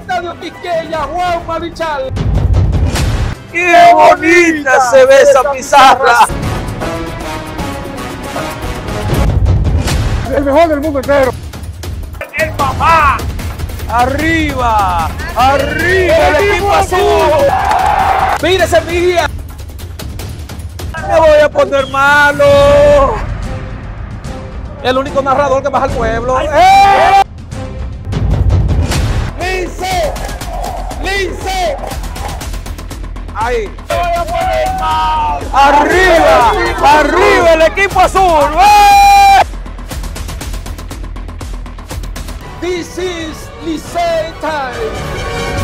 Estadio Quisqueya, Juan Marichal. ¡Qué bonita se ve esa pizarra! El mejor del mundo entero. ¡El papá! ¡Arriba! ¡Arriba el equipo azul! ¡Mira ese Mejía! ¡Me voy a poner malo! El único narrador que baja al pueblo. ¡Lince! ¡Lince! Ahí. ¡Me voy a poner mal! ¡Arriba! ¡Arriba el equipo azul! This is Licey time.